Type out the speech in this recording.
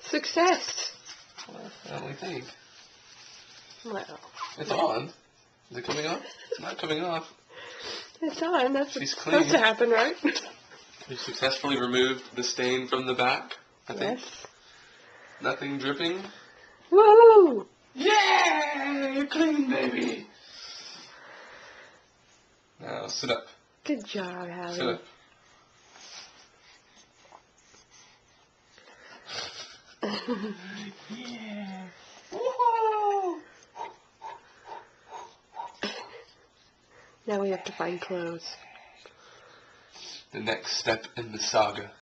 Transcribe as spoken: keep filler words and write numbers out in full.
Success! Well, I only think. Well. It's on. Is it coming off? It's not coming off. It's on. That's She's what's clean. supposed to happen, right? You successfully removed the stain from the back, I think. Yes. Nothing dripping. Woo! Yeah! You're clean, baby! Now sit up. Good job, Hallie. Sit up. Yeah! Woohoo! Now we have to find clothes. The next step in the saga.